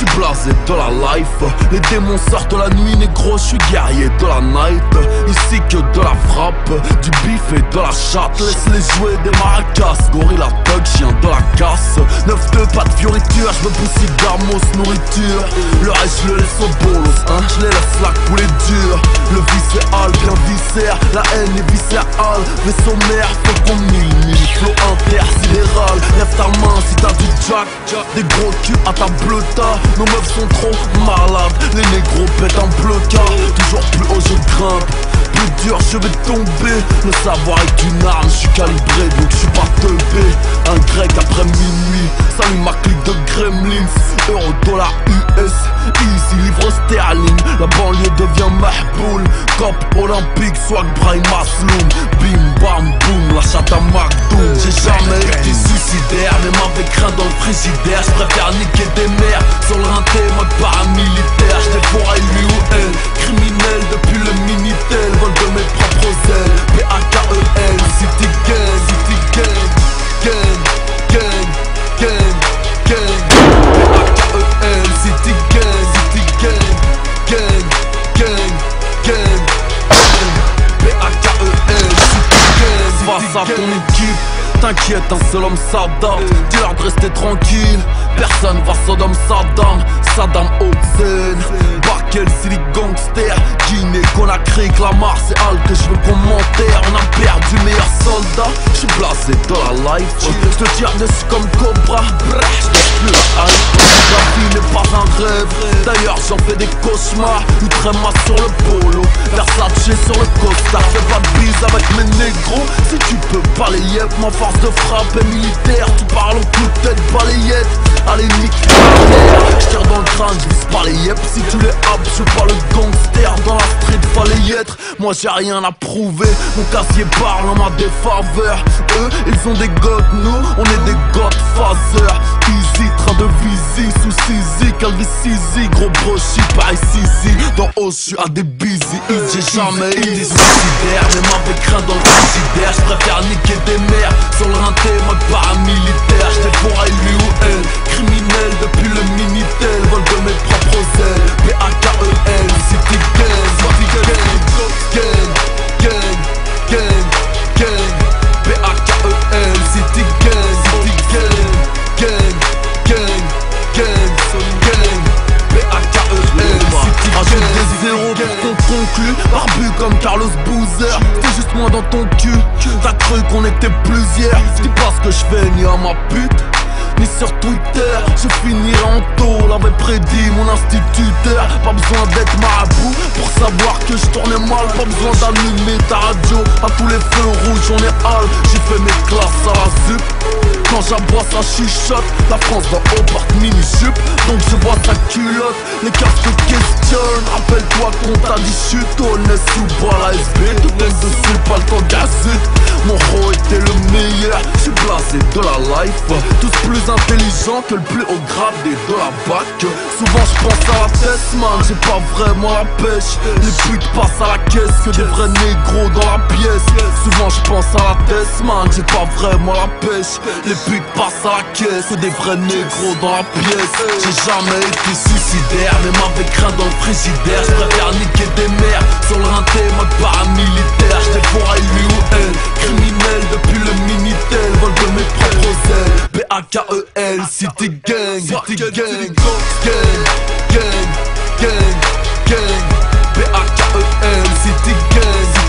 J'suis blasé de la life. Les démons sortent la nuit, négro, j'suis guerrier de la night. Ici que de la frappe, du bif et de la chatte. Laisse-les jouer des maracas, gorilla thug, chien de la casse. 9-2, pas de fioriture, j'me pousse gamos, nourriture. Le reste j'le laisse au bolos, hein, j'les laisse la couler dur. Le viscéral, bien viscère, la haine est viscérale. Vaisseau mère, faut qu'on mille, flow intersidéral. Lève ta main si t'as du jack, des gros culs à ta bleuta. Nos meufs sont trop malades, les négros pètent un blocard. Toujours plus haut je grimpe, plus dur je vais tomber. Le savoir est une arme, je suis calibré donc je suis pas teubé. Un grec après minuit, salut ma clique de gremlins. Euro, dollar, US, easy, livre sterling. La banlieue devient mahboul. Cop olympique, swag, Brahim Masloum. Bim bam boum, la chatte à McDoom. J'ai jamais été suicidaire, mais m'avait craint dans le frigidaire. J'préfère niquer des mères sur le rinté, mode paramilitaire. J'dévorais lui ou elle, criminel depuis le Minitel. Vol de mes propres ailes, P-A-K-E-L. City gang, city gang, gang, gang, gang, gang. P-A-K-E-L, city gang, city gang, gang, gang, gang, gang. P-A-K-E-L, city gang. Face à ton équipe, t'inquiète, un seul homme s'adapte. Dis-leur de rester tranquille, personne va Sodome Saddam. Saddam Hussein, Bakel, Silly Gangster, Guinée, Conakry, Clamart, c'est Al que je veux commentaire. On a perdu meilleur soldat, j'suis blasé de la life. J'te tire dessus comme Cobra, j'n'ai plus la hype. La vie n'est pas un rêve, d'ailleurs j'en fais des cauchemars. Outre-moi sur le polo, Versace sur le costard. Fais pas de bise avec mes négros, si tu peux pas les yep. Ma force de frappe est militaire, tu parles en coup de tête balayette. Allez nique ta mère, j'tire dans le crâne, j'vise pas les yep. Si tu les haps, j'suis pas le gangster. Dans la street fallait y être, moi j'ai rien à prouver. Mon casier parle en ma défaveur. Eux, ils ont des gods, nous, on est des godfathers. Easy, train de visy, sous Sisi, Calvi Sisi. Gros brochi, pareil Sisi. Dans haut, j'suis à des busy. J'ai jamais été suicidaire, mais m'avait craint dans le frigidaire. J'préfère niquer des mères sur le rinté, mode paramilitaire. J'dévorais lui ou elle, criminel depuis le Minitel. Vol de mes propres ailes, P-A-K-E-L, city gang, city gang, gang, gang, gang, gang. P-A-K-E-L, city gang, city gang, gang, gang, gang, gang. P-A-K-E-L, city gang. Rajoute des zéros pour qu'on conclue, barbu comme Carlos Boozer. C'était juste moi dans ton cul, t'as cru qu'on était plusieurs. Dis pas ce que j'fais ni à ma pute ni sur Twitter, je finirai en taux, l'avait prédit mon instituteur. Pas besoin d'être marabout pour savoir que je tournais mal. Pas besoin d'allumer ta radio, à tous les feux rouges on est hal. J'ai fait mes classes à la ZUP, quand j'aboie ça chuchote. La France d'en haut porte mini-jupe, donc je vois sa culotte. Les casques questionnent, rappelle-toi qu'on t'a dit chute. Honnête sous bois la SB, tout le monde dessus, pas le temps gazute. Mon rôle était le meilleur, j'suis blasé de la life. Tous plus intelligents que le plus haut gradé de la bac. Souvent j'pense à la tête man, j'ai pas vraiment la pêche. Les putes passent à la caisse que des vrais négros dans la pièce. Souvent j'pense à la tête man, j'ai pas vraiment la pêche. Les putes passent à la caisse que des vrais négros dans la pièce. J'ai jamais été suicidaire, mais m'avait craint dans le frigidaire. J'préfère niquer des mères sur le rinté, mode paramilitaire. J'dévorais lui ou elle, criminel depuis le Minitel. Vol de mes propres ailes, P-A-K-E-L, city gang, city gang, gang, gang, gang, gang, P-A-K-E-L, city gang.